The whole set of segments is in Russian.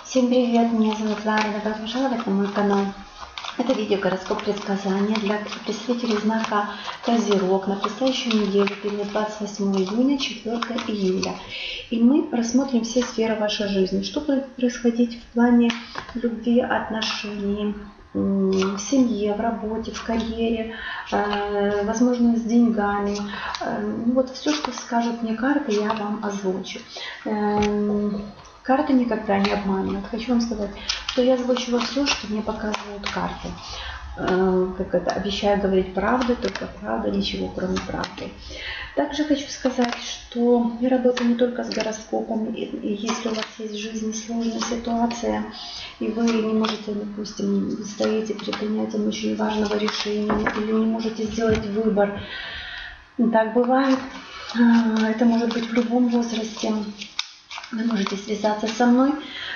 Всем привет, меня зовут Лара, добро пожаловать на мой канал. Это видео гороскоп предсказания для представителей знака Козерог на предстоящую неделю, период 28 июня, 4 июля. И мы рассмотрим все сферы вашей жизни, что будет происходить в плане любви, отношений, в семье, в работе, в карьере, возможно, с деньгами. Вот все, что скажут мне карты, я вам озвучу. Карты никогда не обманывают. Хочу вам сказать, что я озвучиваю все, что мне показывают карты. Как это, обещаю говорить правду, только правда, ничего кроме правды. Также хочу сказать, что я работаю не только с гороскопами. И если у вас есть в жизни сложная ситуация, и вы не можете, допустим, вы стоите перед принятием очень важного решения, или не можете сделать выбор, так бывает. Это может быть в любом возрасте. Вы можете связаться со мной,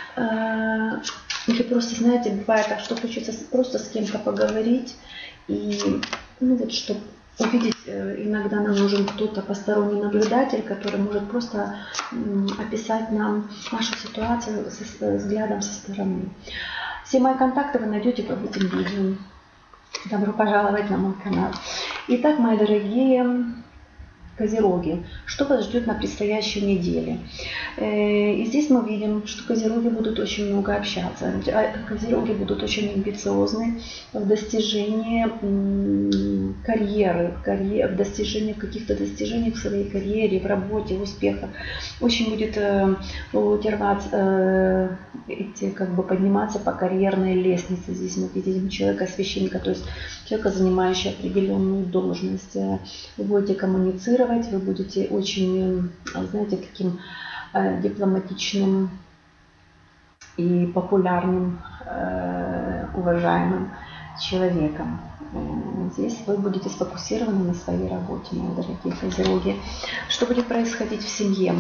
или просто, знаете, бывает так, что хочется просто с кем-то поговорить, и вот, чтобы увидеть, иногда нам нужен кто-то посторонний наблюдатель, который может просто описать нам нашу ситуацию со взглядом со стороны. Все мои контакты вы найдете под этим видео. Добро пожаловать на мой канал. Итак, мои дорогие Козероги, что вас ждет на предстоящей неделе? И здесь мы видим, что Козероги будут очень много общаться. Козероги будут очень амбициозны в достижении карьеры, в достижении каких-то достижений в своей карьере, в работе, в успехах. Очень будет рваться, подниматься по карьерной лестнице. Здесь мы видим человека-священника, то есть человека, занимающего определенную должность. Вы будете коммуницировать, вы будете очень, знаете, таким дипломатичным и популярным, уважаемым человеком. Здесь вы будете сфокусированы на своей работе, мои дорогие Козероги. Что будет происходить в семье?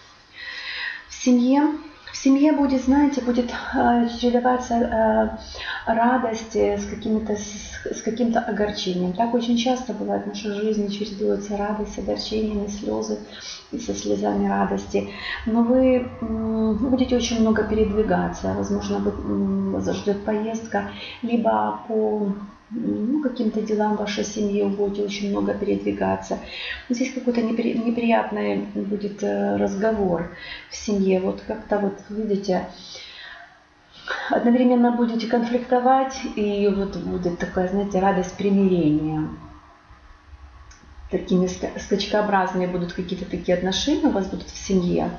В семье будет, знаете, будет чередоваться радость с каким-то огорчением. Так очень часто бывает в нашей жизни, чередуется радость с огорчениями, слезы и со слезами радости. Но вы будете очень много передвигаться. Возможно, вас ждет поездка, либо по каким-то делам в вашей семье вы будете очень много передвигаться. Здесь какой-то неприятный будет разговор в семье. Вот как-то вот видите, одновременно будете конфликтовать, и вот будет такая, знаете, радость примирения. Такими скачкообразными будут какие-то такие отношения у вас будут в семье.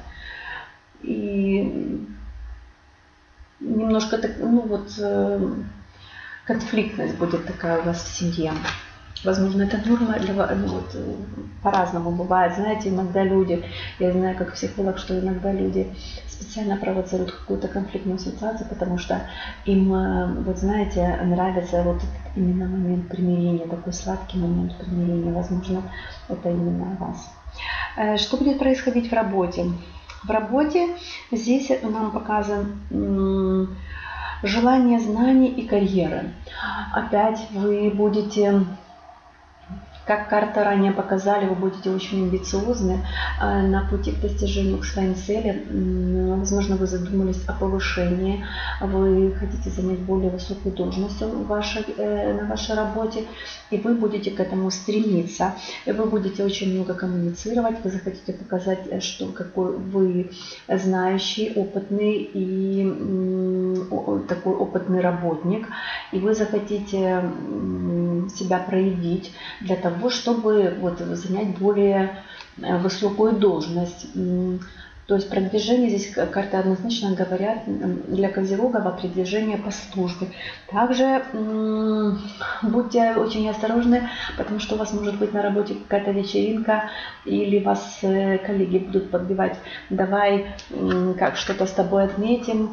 И немножко так, конфликтность будет такая у вас в семье. Возможно, это норма для вас, по-разному бывает. Знаете, иногда люди, я знаю как психолог, что иногда люди специально провоцируют какую-то конфликтную ситуацию, потому что им, вот знаете, нравится вот этот именно момент примирения, такой сладкий момент примирения. Возможно, это именно о вас. Что будет происходить в работе? В работе здесь нам показан желание знаний и карьеры. Опять вы будете, как карты ранее показали, вы будете очень амбициозны на пути к достижению к своим целям. Возможно, вы задумались о повышении, вы хотите занять более высокую должность на вашей работе, и вы будете к этому стремиться. И вы будете очень много коммуницировать, вы захотите показать, что какой вы знающий, опытный и такой опытный работник, и вы захотите себя проявить для того, чтобы занять более высокую должность. То есть продвижение, здесь карты однозначно говорят для Козерогов о продвижении по службе. Также будьте очень осторожны, потому что у вас может быть на работе какая-то вечеринка, или вас коллеги будут подбивать: давай что-то с тобой отметим,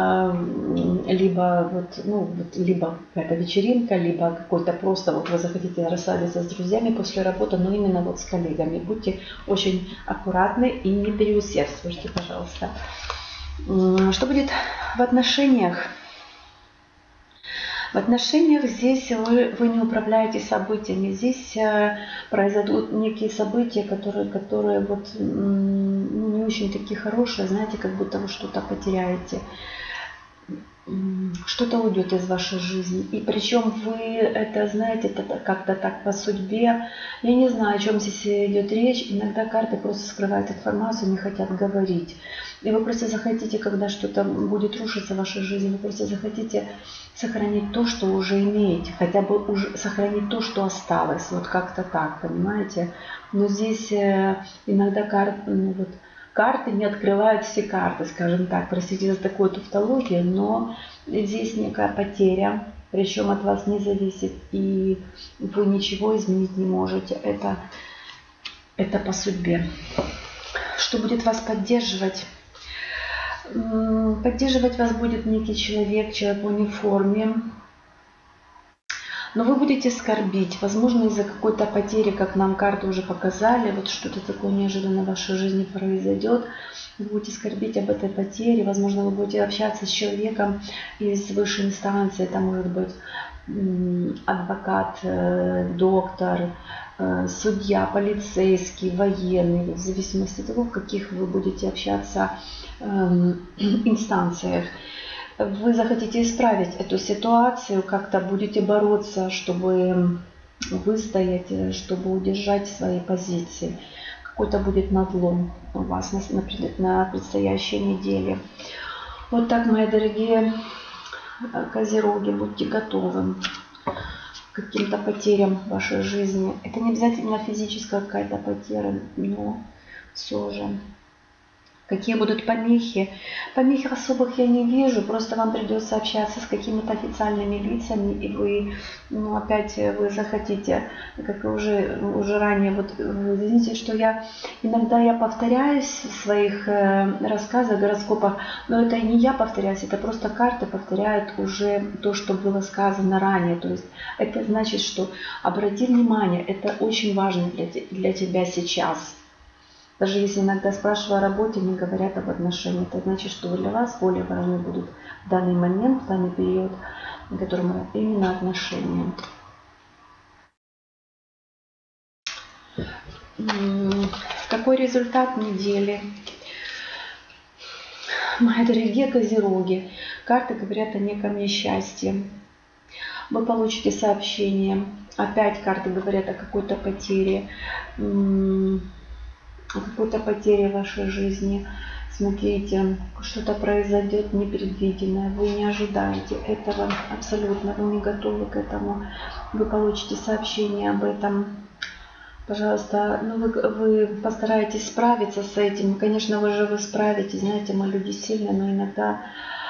либо либо какая-то вечеринка, либо какой-то просто вы захотите расслабиться с друзьями после работы, но именно с коллегами. Будьте очень аккуратны и не переусердствуйте. Слушайте, пожалуйста. Что будет в отношениях? В отношениях здесь вы не управляете событиями. Здесь произойдут некие события, которые не очень такие хорошие. Знаете, как будто вы что-то потеряете. что-то уйдет из вашей жизни. И причем вы это знаете, это как-то так по судьбе. Я не знаю, о чем здесь идет речь. Иногда карты просто скрывают информацию, не хотят говорить. И вы просто захотите, когда что-то будет рушиться в вашей жизни, вы просто захотите сохранить то, что уже имеете. Хотя бы уже сохранить то, что осталось. Вот как-то так, понимаете. Но здесь иногда карты не открывают все карты, скажем так. Простите за такую тавтологию, но здесь некая потеря, причем от вас не зависит, и вы ничего изменить не можете. Это по судьбе. Что будет вас поддерживать? Поддерживать вас будет некий человек в униформе. Но вы будете скорбить, возможно, из-за какой-то потери, как нам карты уже показали, вот что-то такое неожиданное в вашей жизни произойдет. Вы будете скорбить об этой потере, возможно, вы будете общаться с человеком из высшей инстанции, это может быть адвокат, доктор, судья, полицейский, военный, в зависимости от того, в каких вы будете общаться инстанциях. Вы захотите исправить эту ситуацию, как-то будете бороться, чтобы выстоять, чтобы удержать свои позиции. Какой-то будет надлом у вас на предстоящей неделе. Вот так, мои дорогие козероги, будьте готовы к каким-то потерям в вашей жизни. Это не обязательно физическая какая-то потеря, но все же. Какие будут помехи? Помех особых я не вижу, просто вам придется общаться с какими-то официальными лицами, и вы, опять вы захотите, как и уже ранее, вот извините, что иногда я повторяюсь в своих рассказах, гороскопах, но это не я повторяюсь, это просто карты повторяют уже то, что было сказано ранее. То есть это значит, что обрати внимание, это очень важно для тебя сейчас. Даже если иногда спрашивая о работе, не говорят об отношениях, это значит, что для вас более важны будут в данный момент, в данный период, в котором именно отношения. Какой результат недели? Мои дорогие козероги, карты говорят о неком несчастье. Вы получите сообщение. Опять карты говорят о какой-то потере. О какой-то потере в вашей жизни. Смотрите, что-то произойдет непредвиденное, вы не ожидаете этого абсолютно, вы не готовы к этому, вы получите сообщение об этом. Пожалуйста, вы постараетесь справиться с этим. Конечно, вы справитесь, знаете, мы люди сильные, но иногда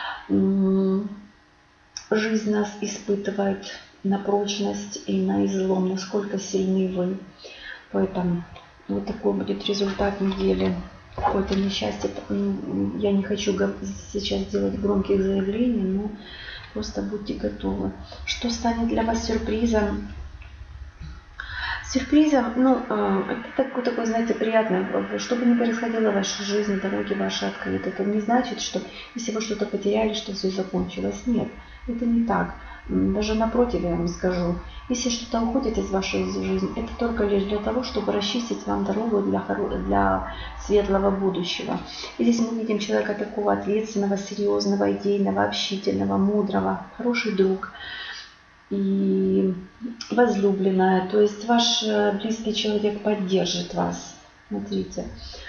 жизнь нас испытывает на прочность и на излом, насколько сильны вы. Поэтому вот такой будет результат недели. Какое-то несчастье. Я не хочу сейчас делать громких заявлений, но просто будьте готовы. Что станет для вас сюрпризом? Сюрпризом, это такое, знаете, приятное. Что бы ни происходило в вашей жизни, дороги ваши открыты. Это не значит, что если вы что-то потеряли, что все закончилось. Нет, это не так. Даже напротив, я вам скажу, если что-то уходит из вашей жизни, это только лишь для того, чтобы расчистить вам дорогу для светлого будущего. И здесь мы видим человека такого ответственного, серьезного, идейного, общительного, мудрого, хороший друг и возлюбленная. То есть ваш близкий человек поддержит вас. Смотрите.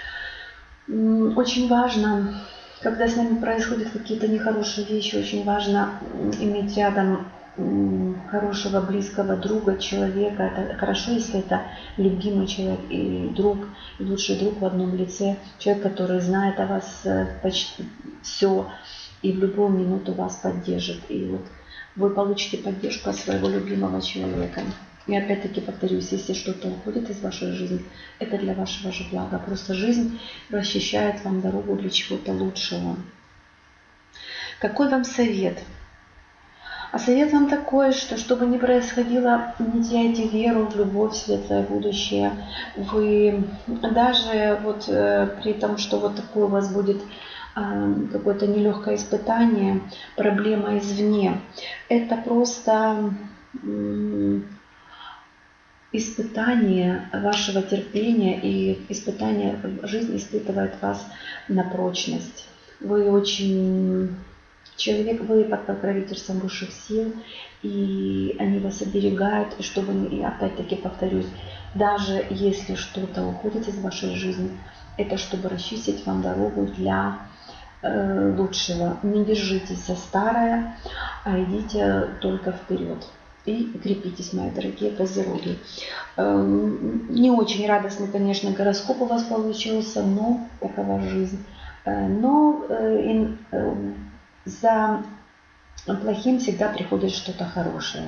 Очень важно, когда с нами происходят какие-то нехорошие вещи, очень важно иметь рядом хорошего близкого друга, человека. Это хорошо, если это любимый человек и друг, и лучший друг в одном лице. Человек, который знает о вас почти все и в любую минуту вас поддержит. И вот вы получите поддержку от своего любимого человека. И опять-таки повторюсь, если что-то уходит из вашей жизни, это для вашего же блага. Просто жизнь расчищает вам дорогу для чего-то лучшего. Какой вам совет? А совет вам такой, что бы ни происходило, не теряйте веру в любовь, в светлое будущее. Вы даже при том, что вот такое у вас будет какое-то нелегкое испытание, проблема извне, это просто испытание вашего терпения, и жизнь испытывает вас на прочность. Вы очень Человек, вы под покровительством высших сил, и они вас оберегают, и чтобы, и опять-таки повторюсь, даже если что-то уходит из вашей жизни, это чтобы расчистить вам дорогу для лучшего. Не держитесь за старое, а идите только вперед. И крепитесь, мои дорогие козероги. Не очень радостный, конечно, гороскоп у вас получился, но такова жизнь. Но за плохим всегда приходит что-то хорошее.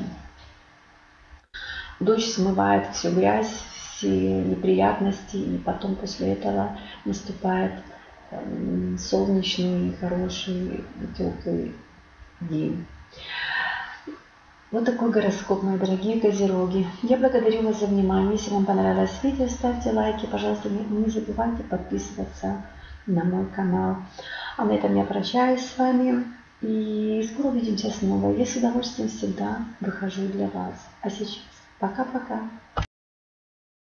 Дождь смывает всю грязь, все неприятности, и потом после этого наступает солнечный, хороший, теплый день. Вот такой гороскоп, мои дорогие козероги. Я благодарю вас за внимание. Если вам понравилось видео, ставьте лайки. Пожалуйста, не забывайте подписываться на мой канал. А на этом я прощаюсь с вами. И скоро увидимся снова. Я с удовольствием всегда выхожу для вас. А сейчас пока-пока.